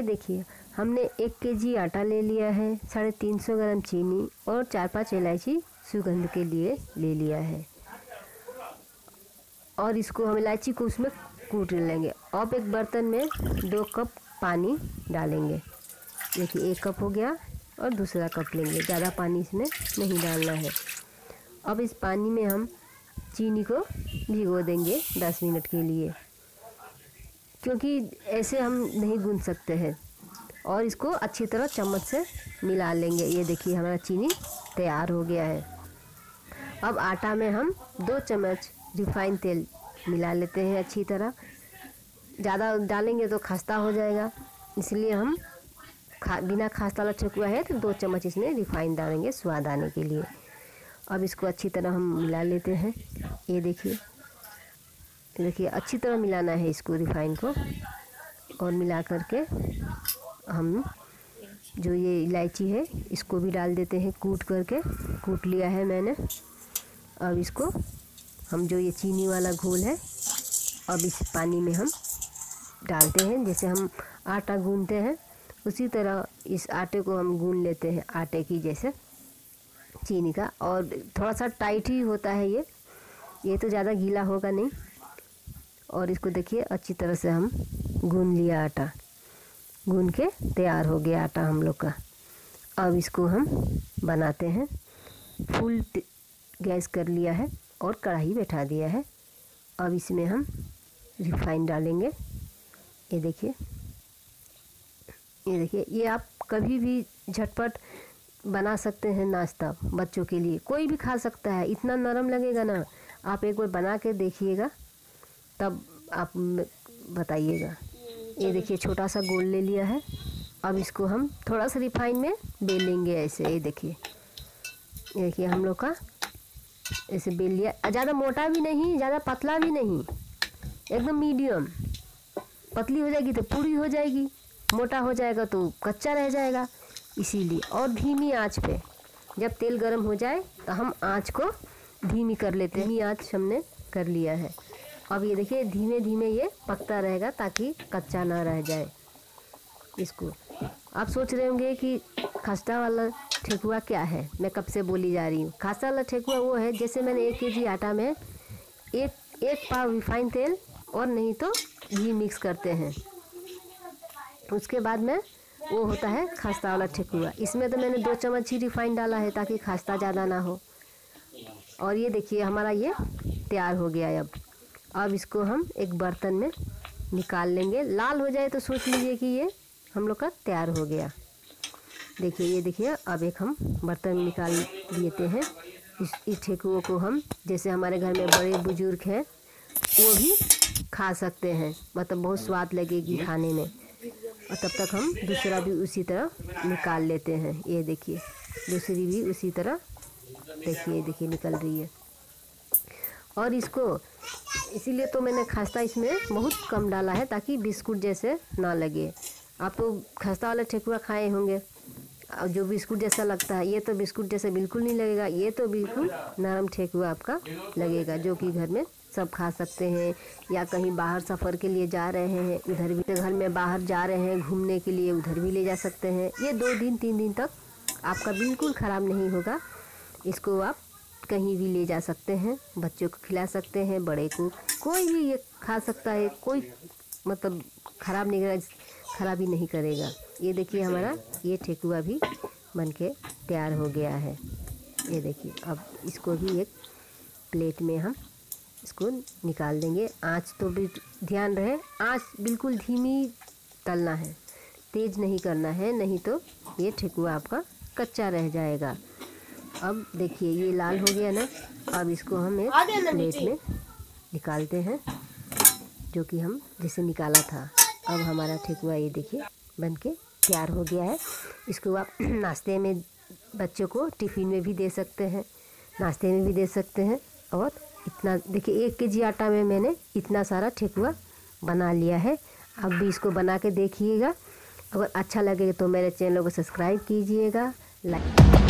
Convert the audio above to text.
देखिए हमने 1 केजी आटा ले लिया है, 350 ग्राम चीनी और 4-5 इलायची सुगंध के लिए ले लिया है। और इसको हम इलायची को उसमें कूट लेंगे। अब एक बर्तन में 2 कप पानी डालेंगे। देखिए 1 कप हो गया और दूसरा कप लेंगे, ज़्यादा पानी इसमें नहीं डालना है। अब इस पानी में हम चीनी को भिगो देंगे 10 मिनट के लिए, क्योंकि ऐसे हम नहीं गूंथ सकते हैं। और इसको अच्छी तरह चम्मच से मिला लेंगे। ये देखिए हमारा चीनी तैयार हो गया है। अब आटा में हम 2 चम्मच रिफाइंड तेल मिला लेते हैं अच्छी तरह। ज़्यादा डालेंगे तो खस्ता हो जाएगा, इसलिए हम बिना खस्ता वाला ठेकुआ है तो 2 चम्मच इसमें रिफाइंड डालेंगे स्वाद आने के लिए। अब इसको अच्छी तरह हम मिला लेते हैं। ये देखिए अच्छी तरह मिलाना है इसको, रिफाइंड को। और मिला करके हम जो ये इलायची है इसको भी डाल देते हैं, कूट लिया है मैंने। अब इसको हम जो ये चीनी वाला घोल है अब इस पानी में हम डालते हैं। जैसे हम आटा गूंथते हैं उसी तरह इस आटे को हम गूंथ लेते हैं, आटे की जैसे चीनी का। और थोड़ा सा टाइट ही होता है ये तो ज़्यादा गीला होगा नहीं। और इसको देखिए अच्छी तरह से हम गूंथ लिया, आटा गूंथ के तैयार हो गया आटा हम लोग का। अब इसको हम बनाते हैं। फुल गैस कर लिया है और कढ़ाई बैठा दिया है। अब इसमें हम रिफाइंड डालेंगे। ये देखिए ये आप कभी भी झटपट बना सकते हैं नाश्ता, बच्चों के लिए कोई भी खा सकता है। इतना नरम लगेगा ना, आप एक बार बना के देखिएगा तब आप बताइएगा। ये देखिए छोटा सा गोल ले लिया है। अब इसको हम थोड़ा सा रिफाइन में बेलेंगे ऐसे। ये देखिए हम लोग का ऐसे बेल लिया। ज़्यादा मोटा भी नहीं, ज़्यादा पतला भी नहीं, एकदम मीडियम। पतली हो जाएगी तो पूरी हो जाएगी, मोटा हो जाएगा तो कच्चा रह जाएगा, इसीलिए। और धीमी आंच पे जब तेल गर्म हो जाए तो हम आंच को धीमी कर लेते हैं। धीमी आंच हमने कर लिया है। अब ये देखिए धीमे धीमे ये पकता रहेगा ताकि कच्चा ना रह जाए। इसको आप सोच रहे होंगे कि खस्ता वाला ठेकुआ क्या है, मैं कब से बोली जा रही हूँ। खस्ता वाला ठेकुआ वो है जैसे मैंने 1 केजी आटा में एक पाव रिफाइंड तेल और नहीं तो घी मिक्स करते हैं, उसके बाद में वो होता है खस्ता वाला ठेकुआ। इसमें तो मैंने 2 चम्मच ही रिफाइंड डाला है ताकि खस्ता ज़्यादा ना हो। और ये देखिए हमारा ये तैयार हो गया है। अब इसको हम एक बर्तन में निकाल लेंगे। लाल हो जाए तो सोच लीजिए कि ये हम लोग का तैयार हो गया। देखिए अब एक हम बर्तन में निकाल लेते हैं। इस ठेकुओं को हम, जैसे हमारे घर में बड़े बुजुर्ग हैं वो भी खा सकते हैं, मतलब बहुत स्वाद लगेगी खाने में। और तब तक हम दूसरा भी उसी तरह निकाल लेते हैं। ये देखिए दूसरी भी उसी तरह देखिए निकल रही है। और इसको इसीलिए तो मैंने खस्ता इसमें बहुत कम डाला है ताकि बिस्कुट जैसे ना लगे। आप तो खस्ता वाला ठेकुआ खाए होंगे और जो बिस्कुट जैसा लगता है, ये तो बिस्कुट जैसा बिल्कुल नहीं लगेगा। ये तो बिल्कुल नरम ठेकुआ आपका लगेगा, जो कि घर में सब खा सकते हैं। या कहीं बाहर सफ़र के लिए जा रहे हैं, उधर भी, घर में बाहर जा रहे हैं घूमने के लिए, उधर भी ले जा सकते हैं। ये 2 दिन 3 दिन तक आपका बिल्कुल ख़राब नहीं होगा। इसको आप कहीं भी ले जा सकते हैं, बच्चों को खिला सकते हैं, बड़े को, कोई भी ये खा सकता है। कोई मतलब खराबी नहीं करेगा। ये देखिए हमारा ये ठेकुआ भी बनके तैयार हो गया है। ये देखिए अब इसको भी एक प्लेट में हम इसको निकाल देंगे। आँच तो भी ध्यान रहे, आँच बिल्कुल धीमी तलना है, तेज़ नहीं करना है, नहीं तो ये ठेकुआ आपका कच्चा रह जाएगा। अब देखिए ये लाल हो गया ना। अब इसको हम एक प्लेट में निकालते हैं, जो कि हम जैसे निकाला था। अब हमारा ठेकुआ ये देखिए बनके तैयार हो गया है। इसको आप नाश्ते में, बच्चों को टिफ़िन में भी दे सकते हैं, नाश्ते में भी दे सकते हैं। और इतना देखिए 1 केजी आटा में मैंने इतना सारा ठेकुआ बना लिया है। अब भी इसको बना के देखिएगा। अगर अच्छा लगे तो मेरे चैनल को सब्सक्राइब कीजिएगा, लाइक